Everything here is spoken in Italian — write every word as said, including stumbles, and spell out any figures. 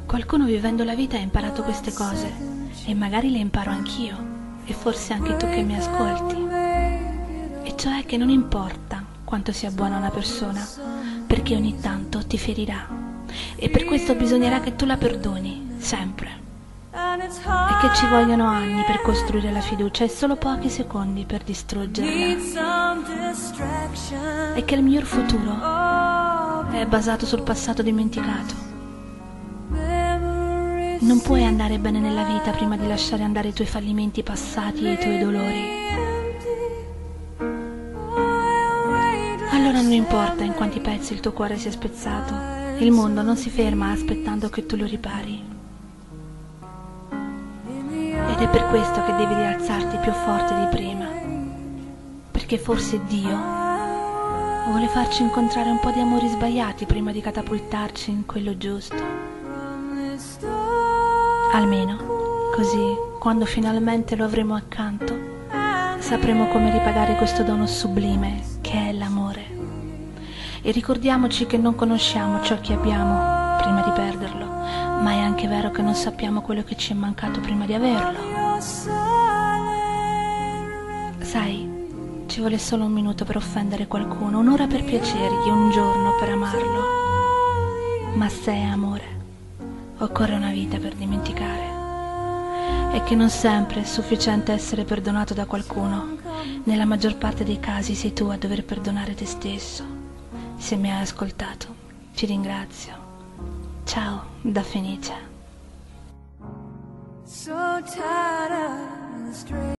Qualcuno vivendo la vita ha imparato queste cose e magari le imparo anch'io e forse anche tu che mi ascolti. E cioè che non importa quanto sia buona una persona, perché ogni tanto ti ferirà e per questo bisognerà che tu la perdoni, sempre. E che ci vogliono anni per costruire la fiducia e solo pochi secondi per distruggerla. E che il miglior futuro è basato sul passato dimenticato. Non puoi andare bene nella vita prima di lasciare andare i tuoi fallimenti passati e i tuoi dolori. Allora non importa in quanti pezzi il tuo cuore sia spezzato, il mondo non si ferma aspettando che tu lo ripari. Ed è per questo che devi rialzarti più forte di prima, perché forse Dio vuole farci incontrare un po' di amori sbagliati prima di catapultarci in quello giusto. Almeno, così, quando finalmente lo avremo accanto, sapremo come ripagare questo dono sublime che è l'amore. E ricordiamoci che non conosciamo ciò che abbiamo prima di perderlo, ma è anche vero che non sappiamo quello che ci è mancato prima di averlo. Sai, ci vuole solo un minuto per offendere qualcuno, un'ora per piacergli, un giorno per amarlo. Ma se è amore, occorre una vita per dimenticare. E che non sempre è sufficiente essere perdonato da qualcuno. Nella maggior parte dei casi sei tu a dover perdonare te stesso. Se mi hai ascoltato, ti ringrazio. Ciao, da Fenice.